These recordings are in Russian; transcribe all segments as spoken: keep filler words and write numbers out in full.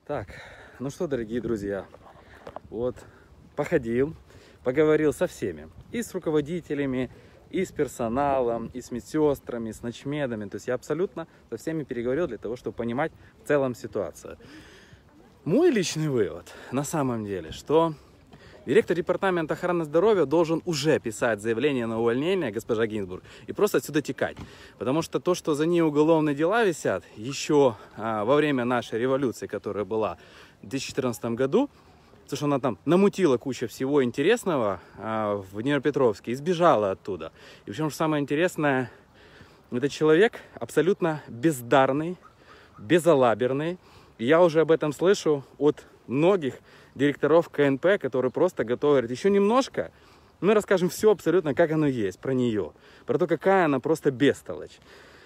Так, ну что, дорогие друзья, вот походил, поговорил со всеми, и с руководителями, и с персоналом, и с медсестрами, и с ночмедами. То есть я абсолютно со всеми переговорил для того, чтобы понимать в целом ситуацию. Мой личный вывод на самом деле, что директор департамента охраны здоровья должен уже писать заявление на увольнение, госпожа Гинзбург, и просто отсюда текать. Потому что то, что за ней уголовные дела висят, еще а, во время нашей революции, которая была в две тысячи четырнадцатом году, потому что она там намутила кучу всего интересного а, в Днепропетровске и сбежала оттуда. И причем, что самое интересное, это человек абсолютно бездарный, безалаберный. И я уже об этом слышу от многих директоров ка эн пэ, которые просто готовы говорить, еще немножко, мы расскажем все абсолютно, как оно есть, про нее, про то, какая она просто бестолочь.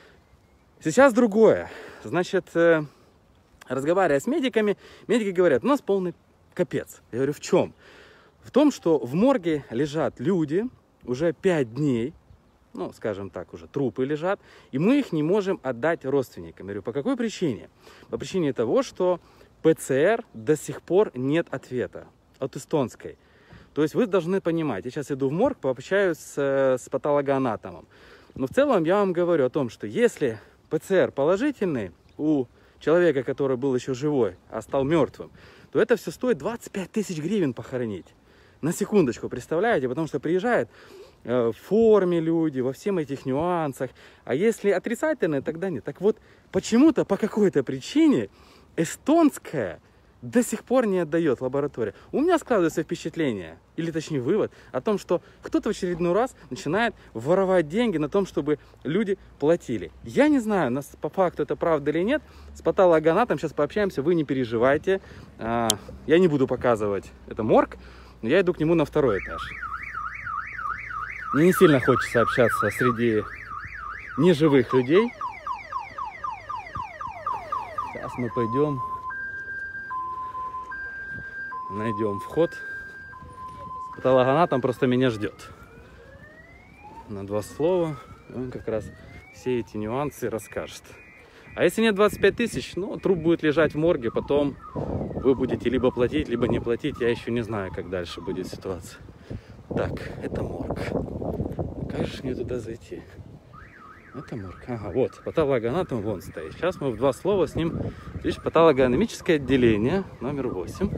Сейчас другое. Значит, э, разговаривая с медиками, медики говорят, у нас полный капец. Я говорю, в чем? В том, что в морге лежат люди уже пять дней, ну, скажем так, уже трупы лежат, и мы их не можем отдать родственникам. Я говорю, по какой причине? По причине того, что пэ цэ эр до сих пор нет ответа от эстонской. То есть вы должны понимать, я сейчас иду в морг, пообщаюсь с, с патологоанатомом. Но в целом я вам говорю о том, что если пэ цэ эр положительный у человека, который был еще живой, а стал мертвым, то это все стоит двадцать пять тысяч гривен похоронить. На секундочку, представляете? Потому что приезжает в форме люди, во всем этих нюансах. А если отрицательные, тогда нет. Так вот, почему-то, по какой-то причине, эстонская до сих пор не отдает лаборатория. У меня складывается впечатление, или точнее вывод, о том, что кто-то в очередной раз начинает воровать деньги на том, чтобы люди платили. Я не знаю, нас по факту это правда или нет. С патологоанатом сейчас пообщаемся, вы не переживайте. Я не буду показывать это морг, но я иду к нему на второй этаж. Мне не сильно хочется общаться среди неживых людей. Сейчас мы пойдем, найдем вход. Патологоанатом просто меня ждет. На два слова он как раз все эти нюансы расскажет. А если нет двадцать пять тысяч, ну, труп будет лежать в морге, потом вы будете либо платить, либо не платить. Я еще не знаю, как дальше будет ситуация. Так, это морг. Как же мне туда зайти? Это морг. Ага, вот, патологоанатом вон стоит. Сейчас мы в два слова с ним. Видишь, патологоанатомическое отделение, номер восемь.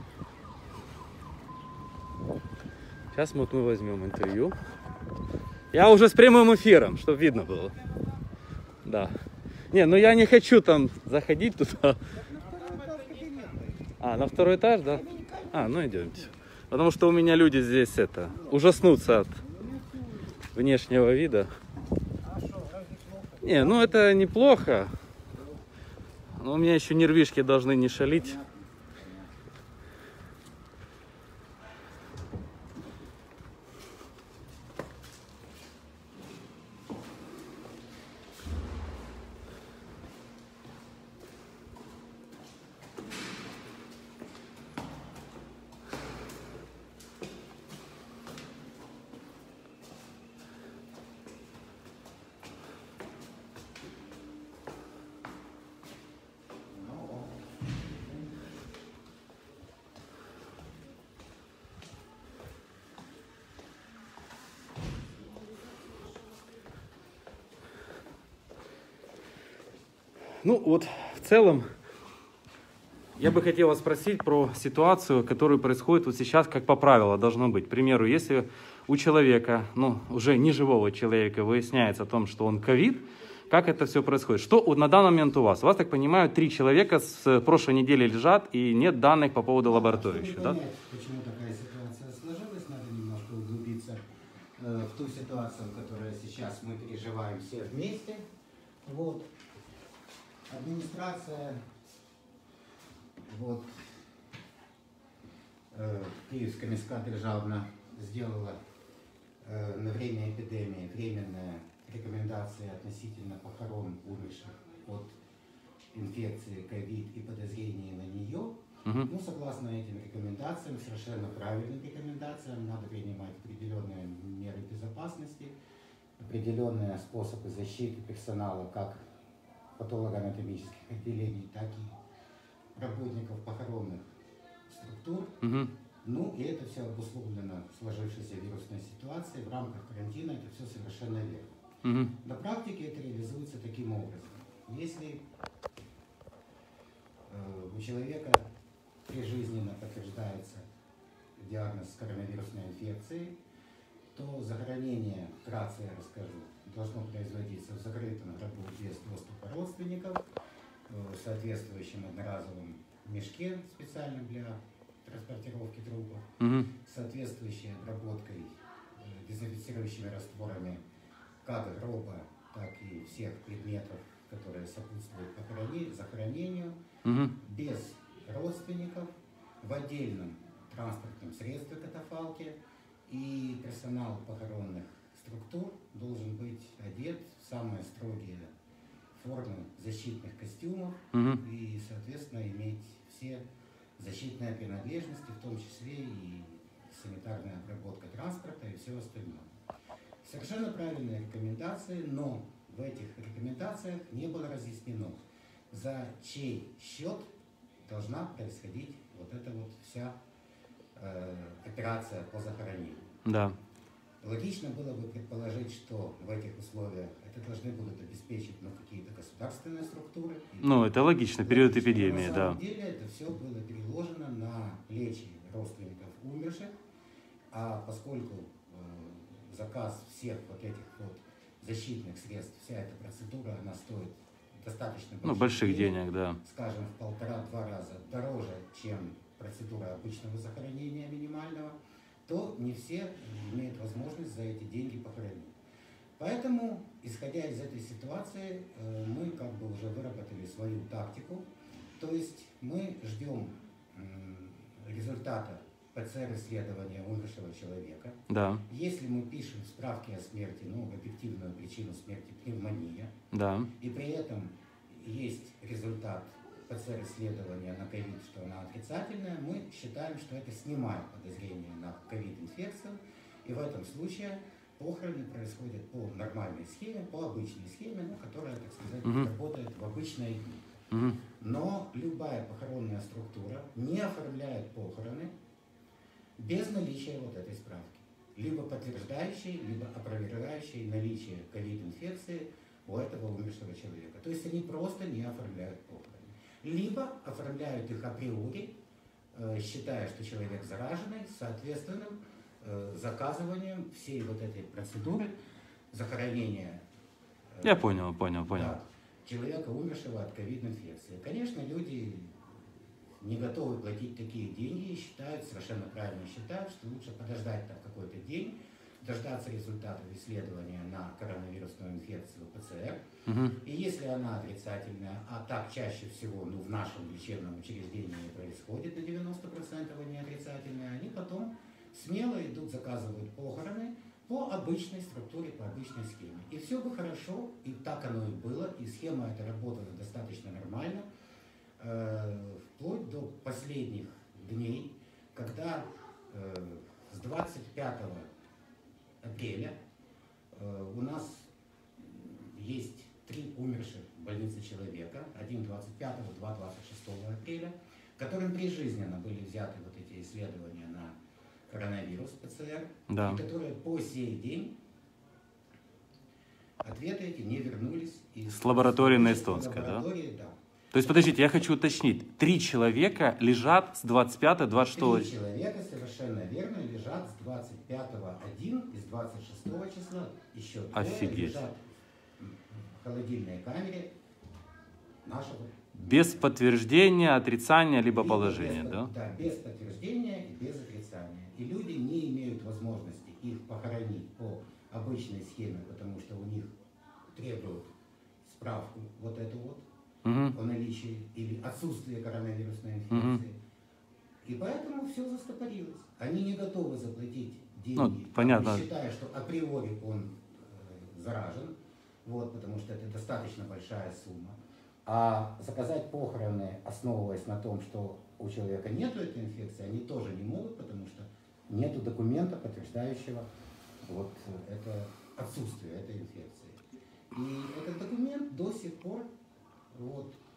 Сейчас вот мы возьмем интервью. Я уже с прямым эфиром, чтобы видно было. Да. Не, ну я не хочу там заходить туда. А, на второй этаж, да? А, ну идемте. Потому что у меня люди здесь это ужаснутся от внешнего вида. Не, ну это неплохо. Но у меня еще нервишки должны не шалить. Ну вот, в целом, я бы хотел вас спросить про ситуацию, которая происходит вот сейчас, как по правилу должно быть. К примеру, если у человека, ну, уже неживого человека выясняется о том, что он ковид, как это все происходит? Что вот на данный момент у вас? У вас, так понимаю, три человека с прошлой недели лежат, и нет данных по поводу лаборатории еще, да? Почему такая ситуация сложилась, надо немножко углубиться э, в ту ситуацию, которую сейчас мы переживаем все вместе. Вот. Администрация вот, э, Киевская міська державна сделала э, на время эпидемии временные рекомендации относительно похорон умерших от инфекции ковид и подозрений на нее. Uh-huh. Ну, согласно этим рекомендациям, совершенно правильным рекомендациям, надо принимать определенные меры безопасности, определенные способы защиты персонала как патологоанатомических отделений, так и работников похоронных структур. Угу. Ну, и это все обусловлено сложившейся вирусной ситуацией. В рамках карантина это все совершенно верно. Угу. На практике это реализуется таким образом. Если э, у человека прижизненно подтверждается диагноз коронавирусной инфекции, то захоронение, вкратце я расскажу, должно производиться в закрытом гробу без доступа родственников, в соответствующем одноразовом мешке специальном для транспортировки трупов, Угу. соответствующей обработкой э, дезинфицирующими растворами как гроба, так и всех предметов, которые сопутствуют похорони- захоронению, Угу. без родственников, в отдельном транспортном средстве катафалке, и персонал похоронных структур должен быть одет в самые строгие формы защитных костюмов Угу. и, соответственно, иметь все защитные принадлежности, в том числе и санитарная обработка транспорта и все остальное. Совершенно правильные рекомендации, но в этих рекомендациях не было разъяснено, за чей счет должна происходить вот эта вот вся э, операция по захоронению. Да. Логично было бы предположить, что в этих условиях это должны будут обеспечить ну, какие-то государственные структуры. Ну, это логично, период Логично. эпидемии, На да. самом деле это все было переложено на плечи родственников умерших, а поскольку э, заказ всех вот этих вот защитных средств, вся эта процедура, она стоит достаточно Ну, больших денег, да. скажем, в полтора-два раза дороже, чем процедура обычного захоронения минимального, то не все имеют возможность за эти деньги похоронить. Поэтому, исходя из этой ситуации, мы как бы уже выработали свою тактику, то есть мы ждем результата ПЦР-исследования умершего человека. Да. Если мы пишем справки о смерти, ну, объективную причину смерти пневмония, Да. и при этом есть результат ПЦР-исследования на ковид, что она отрицательная, мы считаем, что это снимает подозрение на ковид-инфекцию, и в этом случае похороны происходят по нормальной схеме, по обычной схеме, ну, которая, так сказать, Мгм. работает в обычные дни. Угу. Но любая похоронная структура не оформляет похороны без наличия вот этой справки, либо подтверждающей, либо опровергающей наличие ковид-инфекции у этого умершего человека. То есть они просто не оформляют похороны. Либо оформляют их априори, э, считая, что человек зараженный, с соответственным э, заказыванием всей вот этой процедуры захоронения э, Я понял, понял, понял. да, человека, умершего от ковид-инфекции. Конечно, люди не готовы платить такие деньги и считают, совершенно правильно считают, что лучше подождать там какой-то день, дождаться результатов исследования на коронавирусную инфекцию ПЦР. Угу. И если она отрицательная, а так чаще всего ну, в нашем лечебном учреждении происходит, на девяносто процентов они отрицательные, они потом смело идут, заказывают похороны по обычной структуре, по обычной схеме. И все бы хорошо, и так оно и было, и схема эта работала достаточно нормально, э, вплоть до последних дней, когда э, с двадцать пятого апреля э, у нас есть три умерших в больнице человека, один двадцать пятого, два двадцать шестого апреля, которым прижизненно были взяты вот эти исследования на коронавирус ПЦР, Да. и которые по сей день ответы эти не вернулись из С лаборатории на Эстонской, да? лаборатории, да. То есть, подождите, я хочу уточнить. Три человека лежат с двадцать пятого, двадцать шестого... Три человека совершенно верно лежат с двадцать пятого один и с двадцать шестого числа еще двое Офигеть. лежат в холодильной камере нашего. Без подтверждения, отрицания, либо Либо положения, без, да? Да, без подтверждения и без отрицания. И люди не имеют возможности их похоронить по обычной схеме, потому что у них требуют справку вот эту вот Угу. о наличии или отсутствии коронавирусной инфекции. Мгм. И поэтому все застопорилось. Они не готовы заплатить деньги, Ну, понятно. считая, что априори он э, заражен, вот, потому что это достаточно большая сумма. А заказать похороны, основываясь на том, что у человека нет этой инфекции, они тоже не могут, потому что нет документа, подтверждающего вот это отсутствие этой инфекции. И этот документ до сих пор вот,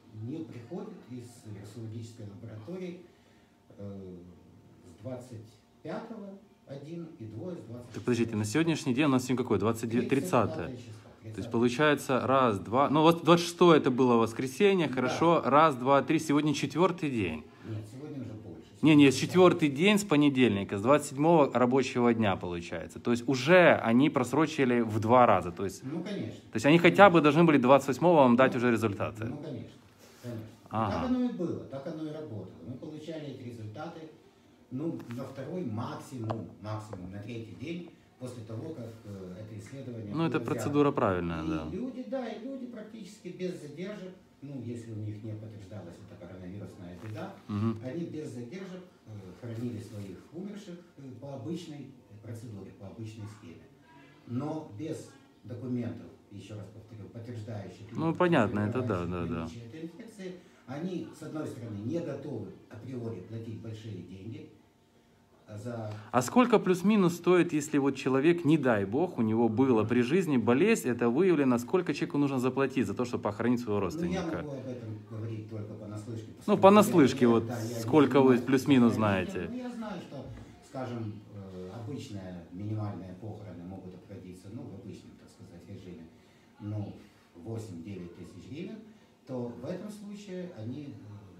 не приходит из вирусологической лаборатории э, с двадцать пятого один и двое с двадцать. Так подождите, на сегодняшний день у нас сегодня какой? двадцать девятое, тридцатое. тридцатое. То есть получается раз, два, ну вот двадцать шестое это было воскресенье, хорошо, да. Раз, два, три, сегодня четвертый день. Нет, сегодня уже больше. Не, не, четвертый день с понедельника, с двадцать седьмого рабочего дня получается. То есть уже они просрочили в два раза. То есть, ну, конечно. То есть они хотя бы должны были двадцать восьмого вам дать ну, уже результаты. Ну, конечно. конечно. Ага. Так оно и было, так оно и работало. Мы получали эти результаты, ну, на второй максимум, максимум, на третий день после того, как э, это исследование. Ну, это процедура взято. правильная, и да. Люди, да, и люди практически без задержек, ну, если у них не подтверждалась эта коронавирусная беда, угу. они без задержек э, хоронили своих умерших э, по обычной процедуре, по обычной схеме. Но без документов, еще раз повторю, подтверждающих. Ну, понятно, это да, да, да. Этой инфекции, они, с одной стороны, не готовы априори платить большие деньги за... А сколько плюс-минус стоит, если вот человек, не дай бог, у него было при жизни болезнь, это выявлено, сколько человеку нужно заплатить за то, чтобы похоронить своего родственника? Ну, я могу об этом говорить только понаслышке. Ну, понаслышке, я, вот да, сколько вы плюс-минус знаете? Ну, я знаю, что, скажем, обычные минимальные похороны могут обходиться, ну, в обычном, так сказать, режиме, ну, восемь-девять тысяч гривен, то в этом случае они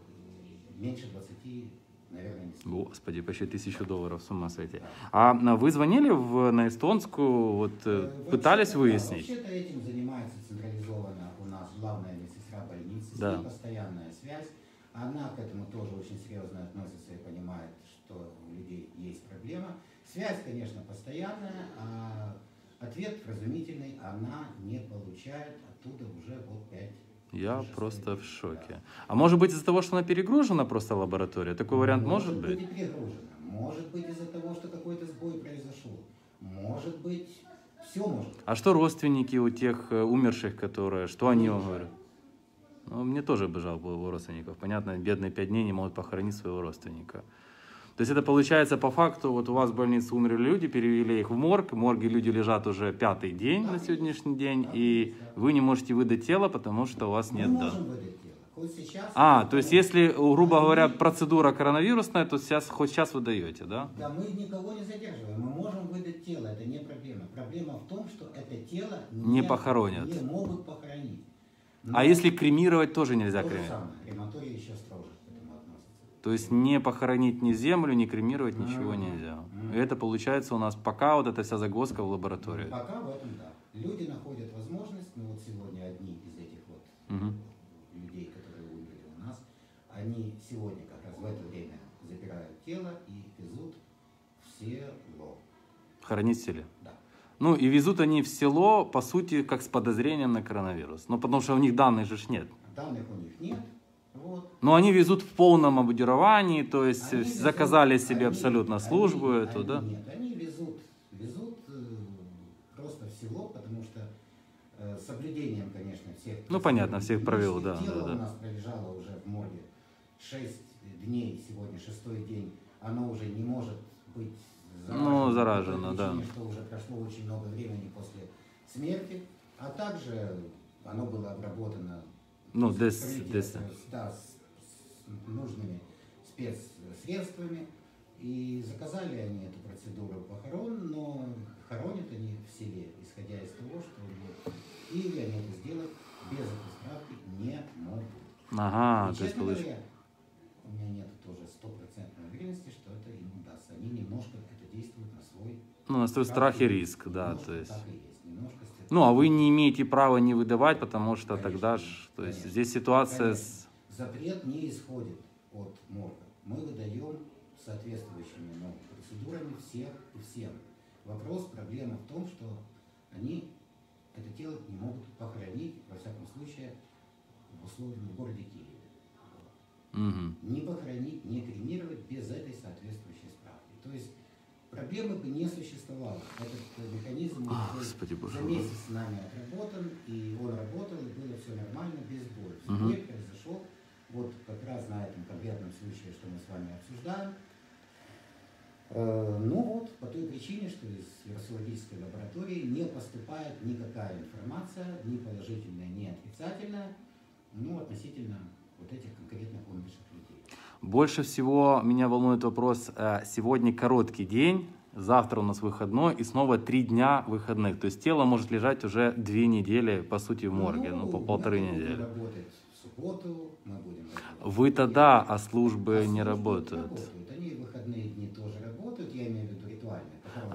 меньше двадцати, наверное, не стоят. Господи, почти тысячу долларов, с ума сойти. А вы звонили в, на эстонскую, вот, э, пытались вообще, выяснить? Да, вообще-то этим занимается централизованно у нас главная медсестра больницы, да. с ней постоянная связь. Она к этому тоже очень серьезно относится и понимает, что у людей есть проблема. Связь, конечно, постоянная, а ответ вразумительный она не получает оттуда уже вот пять. Я просто в шоке. А может быть из-за того, что она перегружена просто лаборатория? Такой вариант может, может быть? Может быть и перегружена. Может быть из-за того, что какой-то сбой произошел. Может быть, все может. А что родственники у тех умерших, которые, что они вам говорят? Ну, мне тоже бы жалко было родственников. Понятно, бедные пять дней не могут похоронить своего родственника. То есть это получается по факту, вот у вас в больнице умерли люди, перевели их в морг, в морге люди лежат уже пятый день да, на сегодняшний день, да, и да. вы не можете выдать тело, потому что у вас Мы нет... можем да. выдать тело. Хоть сейчас, а, то есть если, грубо говоря, процедура коронавирусная, то сейчас, хоть сейчас вы даете, да? Да, мы никого не задерживаем, мы можем выдать тело, это не проблема. Проблема в том, что это тело не, не похоронят. Не могут похоронить. Но а если кремировать, тоже нельзя то кремировать? То же самое, крематорий еще строже к этому относится. То есть не похоронить ни землю, не кремировать, mm-hmm. ничего нельзя. Mm-hmm. И это получается у нас пока вот эта вся загвоздка в лаборатории. Ну, пока в этом, да. Люди находят возможность, ну вот сегодня одни из этих вот mm-hmm. людей, которые умерли у нас, они сегодня как раз в это время забирают тело и везут в село. Хоронить в селе? Да. Ну и везут они в село, по сути, как с подозрением на коронавирус. Ну потому что у них данных же нет. Данных у них нет. Вот. Но они везут в полном обмундировании, то есть они заказали везут, себе они, абсолютно службу они, эту, они, да? Нет, они везут, везут э, просто в село, потому что э, с соблюдением, конечно, всех... Ну понятно, всех правил, да. Тело да, да. у нас пролежало уже в морге шесть дней, сегодня шестой день, оно уже не может быть заражено. Ну, заражено, да. Причине, что уже прошло очень много времени после смерти, а также оно было обработано ну, с, дес, с, дес. да, с, с нужными спецсредствами. И заказали они эту процедуру похорон, но хоронят они в селе, исходя из того, что вот, в Киеве они это сделать без этой справки не могут. Ага, и, то есть честно получ... говоря, у меня нет тоже стопроцентной уверенности, что это им удастся. Они немножко это действуют на свой... Ну, на свой страх и риск, да, то есть... Так и есть. Немножко ну, а вы не имеете права не выдавать, потому что конечно, тогда ж... То есть конечно, здесь ситуация конечно. с... Запрет не исходит от морга. Мы выдаем соответствующими ну, процедурами всех и всем. Вопрос, проблема в том, что они это тело не могут похоронить, во всяком случае, в условиях в городе Киеве. Угу. Не похоронить, не кремировать без этой соответствующей справки. То есть проблемы бы не существовало. Этот механизм О, Господи, за месяц с нами отработан, и он работал, и было все нормально, без боя. Сбой угу. произошел вот как раз на этом конкретном случае, что мы с вами обсуждаем. Э, ну вот, по той причине, что из вирусологической лаборатории не поступает никакая информация, ни положительная, ни отрицательная, ну, относительно вот этих конкретных умерших людей. Больше всего меня волнует вопрос, сегодня короткий день, завтра у нас выходной и снова три дня выходных. То есть тело может лежать уже две недели, по сути, в морге, ну, ну по полторы мы недели. Будем работать в субботу, мы будем работать. Вы тогда, а службы а не службы работают? работают. Они в выходные дни тоже работают, я имею в виду ритуальные.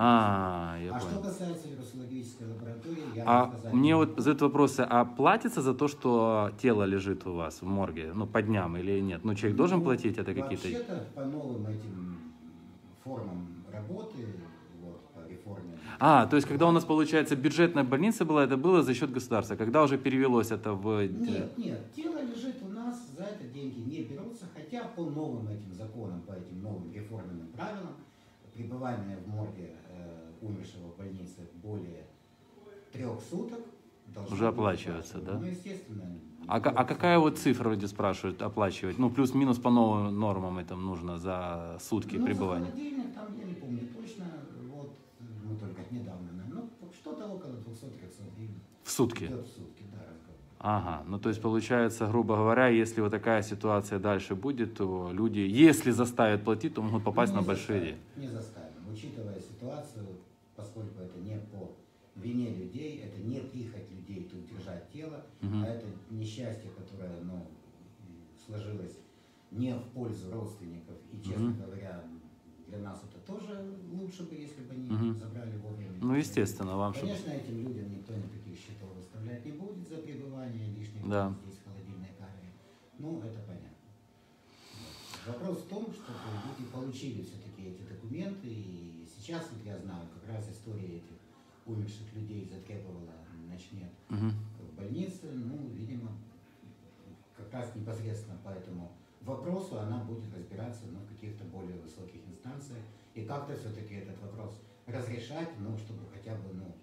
А, я а понял. что касается вирусологической лаборатории, я а вам сказать мне не вот могу. задают вопросы, а платится за то, что тело лежит у вас в морге, ну, по дням или нет? Ну, человек должен Ну, платить, это какие-то... Вообще-то по новым этим формам работы, вот, по реформе. А, то есть, когда у нас, получается, бюджетная больница была, это было за счет государства. Когда уже перевелось это в... Нет, нет, тело лежит у нас, за это деньги не берутся, хотя по новым этим законам, по этим новым реформенным правилам, пребывание в морге э, умершего в больнице более трех суток должно Уже оплачиваться, да? Ну, естественно. А, а какая вот цифра, вроде спрашивают, оплачивать? Ну, плюс-минус по новым нормам это нужно за сутки ну, пребывания. За холодильник, там, я не помню точно, вот, мы только недавно, ну, что-то около двухсот-трехсот гривен. В сутки? Идет в сутки, да, разговор. Ага, ну то есть получается, грубо говоря, если вот такая ситуация дальше будет, то люди, если заставят платить, то могут попасть Ну, на большие заставим, деньги. Не заставим. Учитывая ситуацию, поскольку это не по вине людей, это не прихоть людей тут держать тело, Мгм. а это несчастье, которое ну, сложилось не в пользу родственников. И, честно Мгм. говоря, для нас это тоже лучше бы, если бы они Мгм. забрали вовремя. Ну, естественно, вам что... Конечно, этим людям никто никаких счетов выставлять не будет за пребывание лишних Да. дней здесь в холодильной камере. Ну, это понятно. Вот. Вопрос в том, что люди получили все-таки эти документы, и сейчас, вот я знаю, как раз история этих умерших людей затребовала начнет Мгм. в больнице, ну, видимо, как раз непосредственно по этому вопросу она будет разбираться ну, в каких-то более высоких инстанциях, и как-то все-таки этот вопрос разрешать, ну, чтобы хотя бы, ну,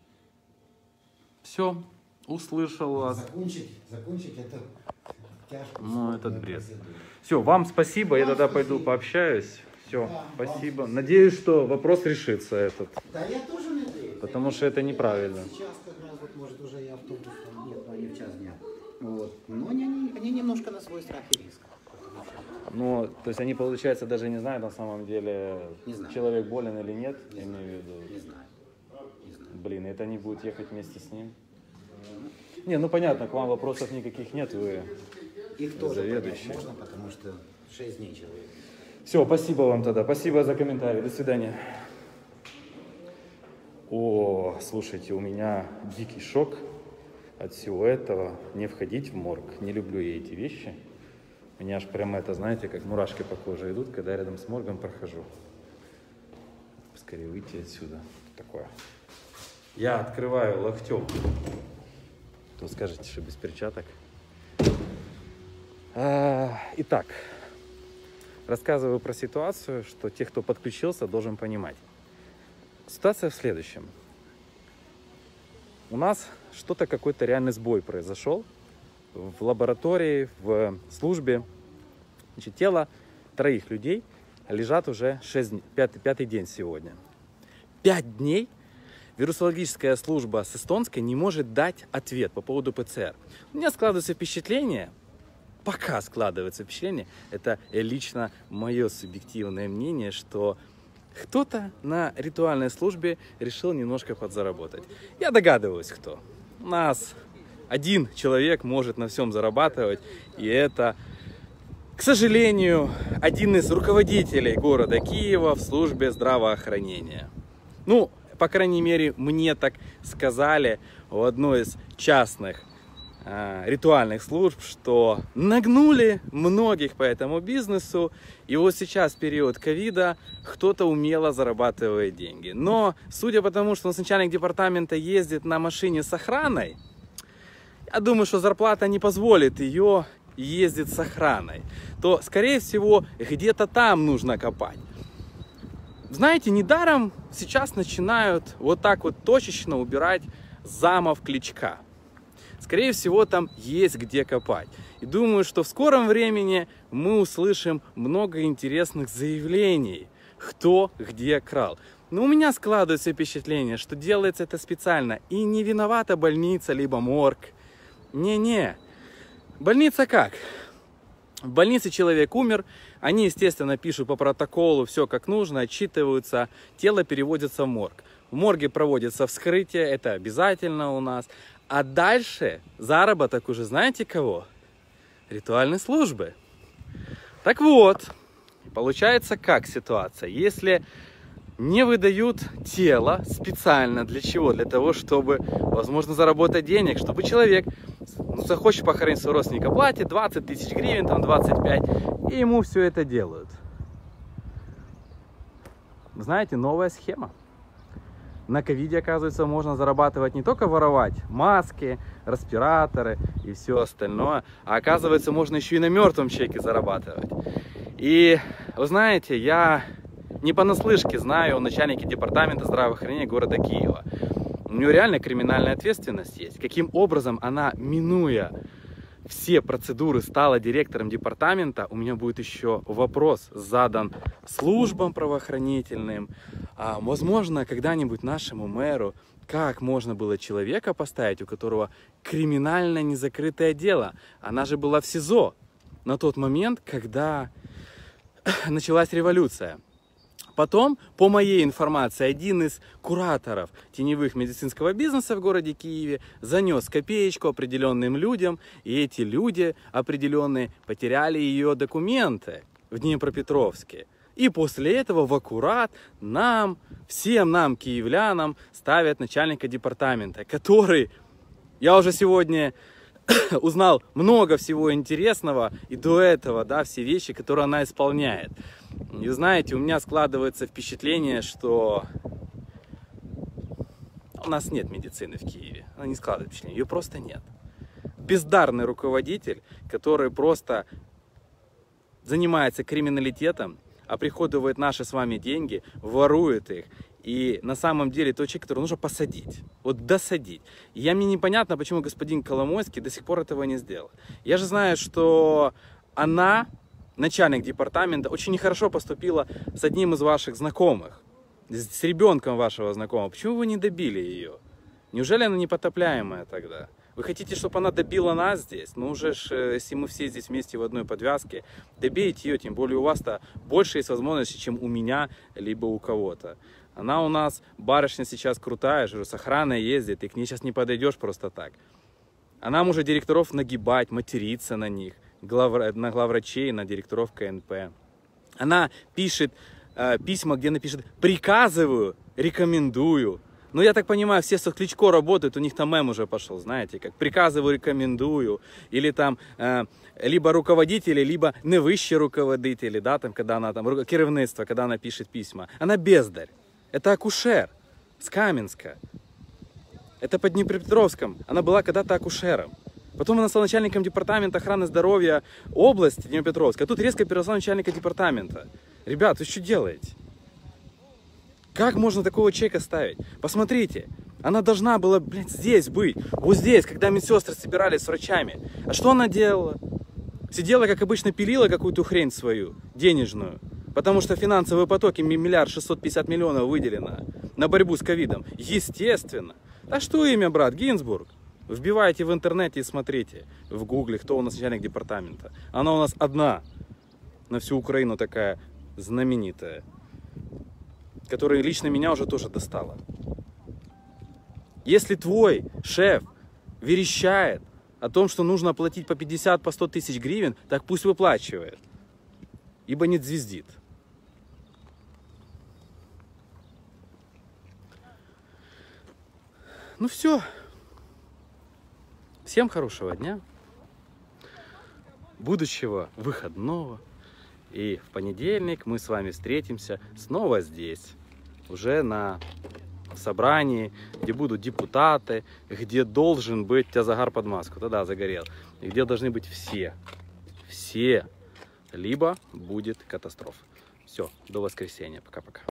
Все, услышал вас. закончить, закончить эту тяжкую Ну, спорную этот бред. процедуру. Все, вам спасибо, я Вам тогда спасибо. пойду пообщаюсь. Все, Да, вам спасибо. спасибо. Надеюсь, что вопрос решится этот. Да, я тоже надеюсь. Потому что это неправильно. Сейчас как раз вот может уже и автобус там нет, но они в час дня. Вот. Но они, они, они немножко на свой страх и риск. Ну, то есть они, получается, даже не знают на самом деле, Не знаю. человек болен или нет, Не я знаю. имею в виду. Не знаю. Не знаю. Блин, это они будут ехать вместе с ним? Не, ну понятно, к вам вопросов никаких нет, вы... Их тоже Заведующий. понять можно, потому что шесть дней человек. Все, спасибо вам тогда, спасибо за комментарий, до свидания. О, слушайте, у меня дикий шок от всего этого. Не входить в морг, не люблю я эти вещи. У меня аж прямо это, знаете, как мурашки по коже идут, когда я рядом с моргом прохожу. Скорее выйти отсюда. Такое. Я открываю локтем. То скажете, что без перчаток. А, итак, рассказываю про ситуацию, что те, кто подключился, должен понимать. Ситуация в следующем. У нас что-то, какой-то реальный сбой произошел в лаборатории, в службе. Значит, тело троих людей лежат уже шесть дней, пятый, пятый день сегодня. Пять дней вирусологическая служба с эстонской не может дать ответ по поводу ПЦР. У меня складывается впечатление, пока складывается впечатление, это лично мое субъективное мнение, что кто-то на ритуальной службе решил немножко подзаработать. Я догадываюсь, кто. У нас один человек может на всем зарабатывать, и это, к сожалению, один из руководителей города Киева в службе здравоохранения. Ну, по крайней мере, мне так сказали в одной из частных э, ритуальных служб, что нагнули многих по этому бизнесу, и вот сейчас, в период ковида, кто-то умело зарабатывает деньги. Но, судя по тому, что у нас начальник департамента ездит на машине с охраной, я думаю, что зарплата не позволит ее ездить с охраной, то, скорее всего, где-то там нужно копать. Знаете, недаром сейчас начинают вот так вот точечно убирать замов Кличка. Скорее всего, там есть где копать. И думаю, что в скором времени мы услышим много интересных заявлений, кто где крал. Но у меня складывается впечатление, что делается это специально. И не виновата больница, либо морг. Не-не. Больница как? В больнице человек умер, они, естественно, пишут по протоколу все как нужно, отчитываются, тело переводится в морг. В морге проводится вскрытие, это обязательно у нас. А дальше заработок уже знаете кого? Ритуальной службы. Так вот, получается как ситуация? Если не выдают тело специально для чего? Для того, чтобы, возможно, заработать денег, чтобы человек, ну, захочет похоронить своего родственника, платит двадцать тысяч гривен, там двадцать пять, и ему все это делают. Знаете, новая схема. На ковиде, оказывается, можно зарабатывать не только воровать маски, респираторы и все остальное, а оказывается, можно еще и на мертвом человеке зарабатывать. И, вы знаете, я не понаслышке знаю о начальнике департамента здравоохранения города Киева. У него реально криминальная ответственность есть. Каким образом она, минуя все процедуры, стала директором департамента, у меня будет еще вопрос задан службам правоохранительным. А, возможно, когда-нибудь нашему мэру, как можно было человека поставить, у которого криминально незакрытое дело. Она же была в СИЗО на тот момент, когда началась революция. Потом, по моей информации, один из кураторов теневых медицинского бизнеса в городе Киеве занес копеечку определенным людям, и эти люди определенные потеряли ее документы в Днепропетровске. И после этого в аккурат нам, всем нам, киевлянам, ставят начальника департамента, который, я уже сегодня узнал много всего интересного, и до этого, да, все вещи, которые она исполняет. И знаете, у меня складывается впечатление, что у нас нет медицины в Киеве. Она не складывает впечатление, ее просто нет. Бездарный руководитель, который просто занимается криминалитетом, оприходует наши с вами деньги, ворует их. И на самом деле тот человек, которого нужно посадить, вот досадить. И я, мне непонятно, почему господин Коломойский до сих пор этого не сделал. Я же знаю, что она, начальник департамента, очень нехорошо поступила с одним из ваших знакомых, с ребенком вашего знакомого. Почему вы не добили ее? Неужели она непотопляемая тогда? Вы хотите, чтобы она добила нас здесь? Ну уже ж, если мы все здесь вместе в одной подвязке, добейте ее, тем более у вас-то больше есть возможностей, чем у меня, либо у кого-то. Она у нас, барышня сейчас крутая, же, с охраной ездит, и к ней сейчас не подойдешь просто так. Она может директоров нагибать, материться на них, глав... на главврачей, на директоров ка эн пэ. Она пишет э, письма, где напишет «приказываю», «рекомендую». Ну, я так понимаю, все с Кличко работают, у них там мем уже пошел, знаете, как «приказываю, рекомендую», или там э, либо руководители, либо не вищі руководители, да, там, когда она там, керівництво, когда она пишет письма. Она бездарь. Это акушер с Каменска. Это под Днепропетровском. Она была когда-то акушером. Потом она стала начальником департамента охраны здоровья области Днепропетровска. А тут резко переросла начальника департамента. Ребят, вы что делаете? Как можно такого человека ставить? Посмотрите, она должна была, блядь, здесь быть. Вот здесь, когда медсестры собирались с врачами. А что она делала? Сидела, как обычно, пилила какую-то хрень свою, денежную. Потому что финансовые потоки миллиард шестьсот пятьдесят миллионов выделено на борьбу с ковидом. Естественно. А что имя, брат? Гинзбург. Вбивайте в интернете и смотрите в гугле, кто у нас начальник департамента. Она у нас одна на всю Украину такая знаменитая, которая лично меня уже тоже достала. Если твой шеф верещает о том, что нужно платить по пятьдесят, по сто тысяч гривен, так пусть выплачивает, ибо не звездит. Ну все. Всем хорошего дня, будущего выходного. И в понедельник мы с вами встретимся снова здесь, уже на собрании, где будут депутаты, где должен быть, у тебя загар под маску, тогда загорел, и где должны быть все, все, либо будет катастрофа. Все, до воскресенья, пока-пока.